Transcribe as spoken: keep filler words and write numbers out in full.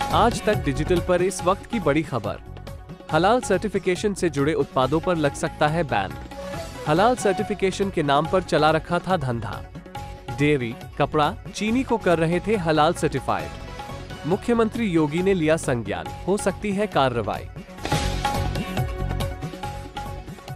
आज तक डिजिटल पर इस वक्त की बड़ी खबर। हलाल सर्टिफिकेशन से जुड़े उत्पादों पर लग सकता है बैन। हलाल सर्टिफिकेशन के नाम पर चला रखा था धंधा। डेयरी, कपड़ा, चीनी को कर रहे थे हलाल सर्टिफाइड। मुख्यमंत्री योगी ने लिया संज्ञान, हो सकती है कार्रवाई।